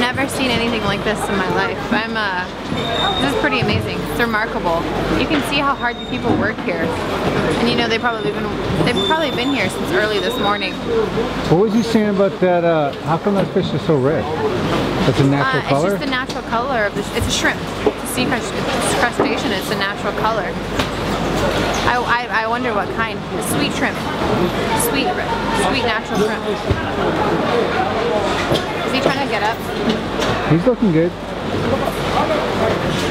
never seen anything like this in my life. This is pretty amazing. It's remarkable. You can see how hard the people work here. And you know, they've probably been here since early this morning. What was you saying about that, how come that fish is so red? That's a natural color? It's just the natural color of this. It's a shrimp. It's a sea crustacean. It's a natural color. I wonder what kind. A sweet shrimp. Sweet natural shrimp. Is he trying to get up? He's looking good.